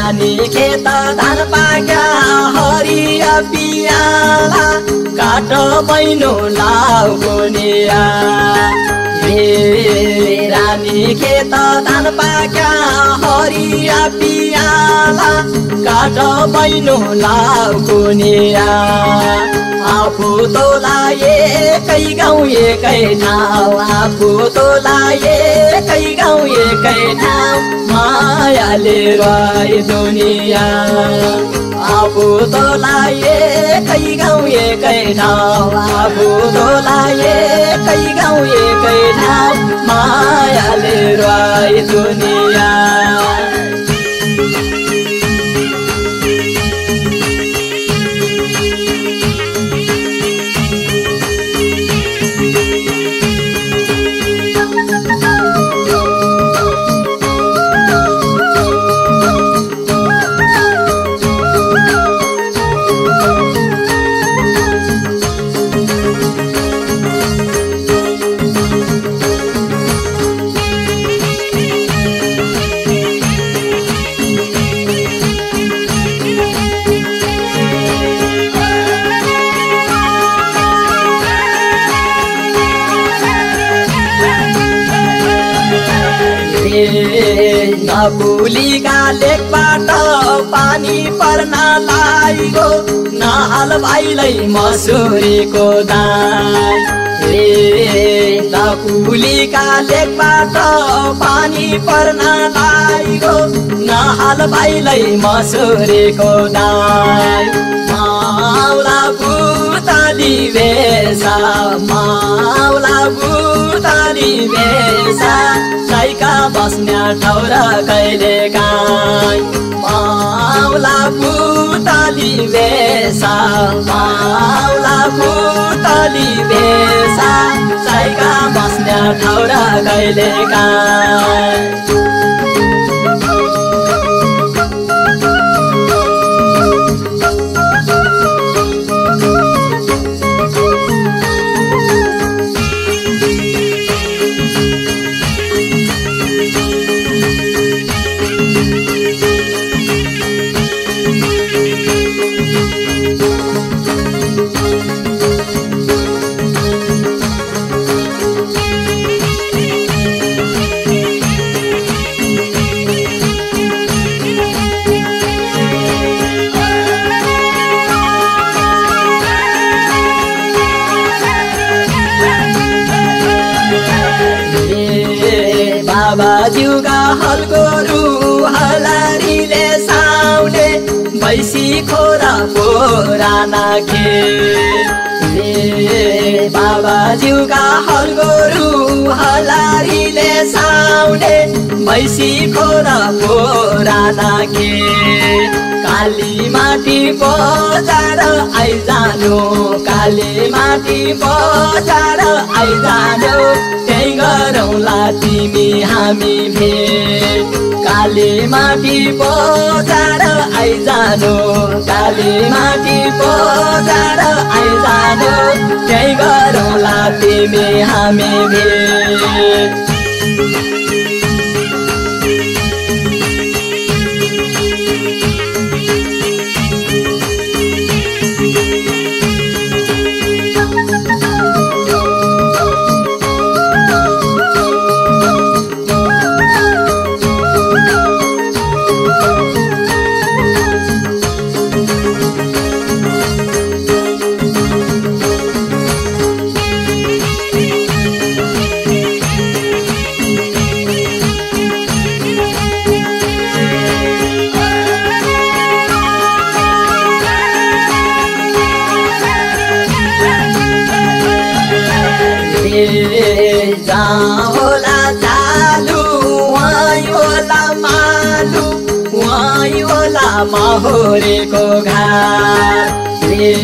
रानी खेत धान पाक्या हरिया पियाला काट बैनो लाउ कोनिया रानी खेत धान पाक्या हरिया पियाला काट बैनो लाउ कोनिया आफू तोला एकै गाउँ एकै ठाउँ आफू तोला एकै गाउँ एकै ठाउँ मायाले रही दुनिया आफू तोला एकै गाउँ एकै ठाउँ आफू तोला एकै गाउँ एकै ठाउँ मायाले रही दुनिया नकुलीका लेकबाट पानी पर्न लाग्यो नहाल भाइलै मसुरीको दाई नकुलीका लेकबाट पानी पर्न लाग्यो नहाल भाइलै मसुरीको दाई माउला बुताली बेसा माउला बुताली बेसा साइका बस्ने ठाउँ कहिले काई माउला बुताली बेसा माउला बुताली बेसा साइका बस्ने ठाउँ कहिले काई बाबाज्यूका हलगोरु हलारीले साउने भैँसी खोरा पोराना खे बाबाज्यूका हलगोरु हलारीले साउने भैँसी खोरा पोराना खे काली माटी बजार आइजानु काली माटी बजार आइजानु त्यही गरौँला तिमी हामी भेट काली माटी बजार आइजानु काली माटी बजार आइजानु त्यही गरौँला तिमी हामी भेट होला चालू वही होला मालू वही होला महोरेको घाट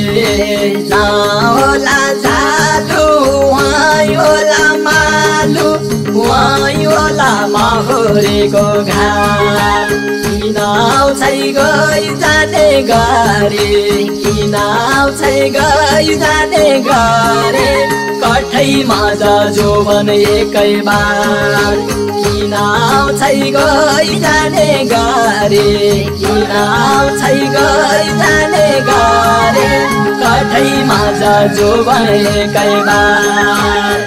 होला चालू वही होला मालू वही होला महोरेको घाट किन आउँछ गई जाने गरे किन आउँछ गई जाने गरे कठै कठैमा जोवन एकै बार किन आउँछ गई जाने गरे किन आउँछ गई जाने गरे कठैमा जोवन एकै बार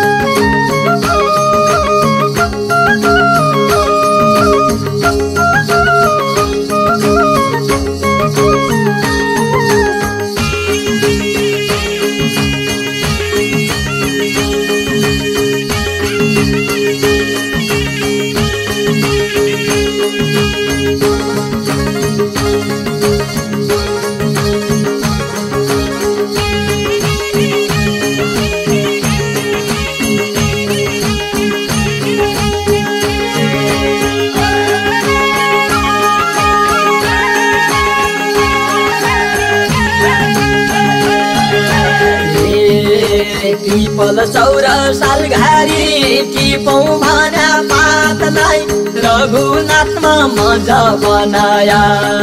पिपल चौर सालघारी टिपौँ भन्या पातलाई रघुनाथमा मजा बनाया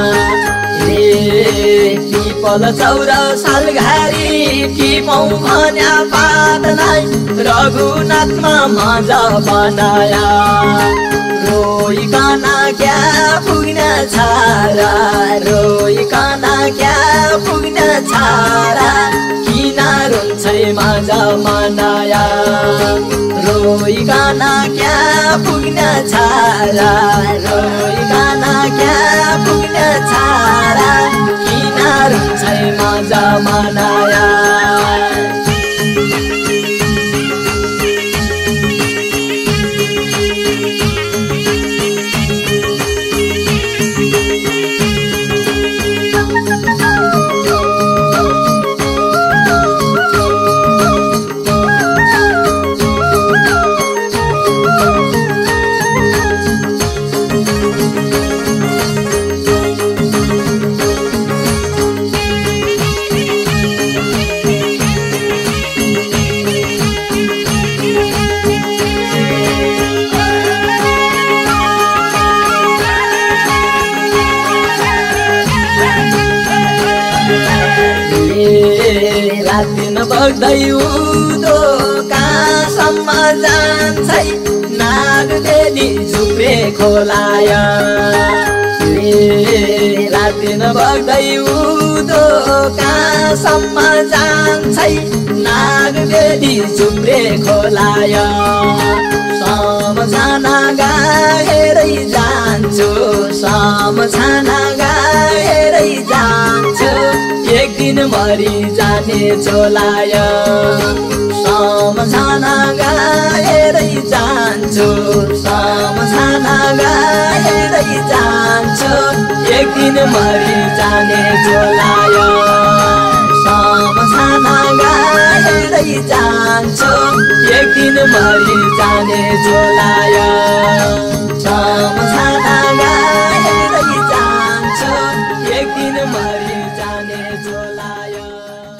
पिपल चौर सालघारी टिपौँ भन्या पातलाई रघुनाथमा मजा बनाया रोइकन क्या पुग्न छारा रोइकन क्या पुग्न छारा किन रुन्छ माझा मनाया रोइकन क्या पुग्न छारा रोइकन क्या पुग्न छारा किन रुन्छ माझा मनाया रातिन बग्दै उदो कहाँसम्म जान्छ नागबेली झुप्रे खोलाया रातिन बग्दै उदो कहाँसम्म जान्छ नागबेली झुप्रे खोलाया सम्झना गाएरै जान्छु सम्झना गाएरै जान्छु एक दिन मरि जाने चोलाय सम्झना गाएरै जान्छु सम्झना गाएरै जान्छु एक दिन मरि जाने चोलाय सम्झना गाएरै जान्छु एक दिन मरि जाने चोलाय सम्झना गाएरै जान्छु एक दिन मरि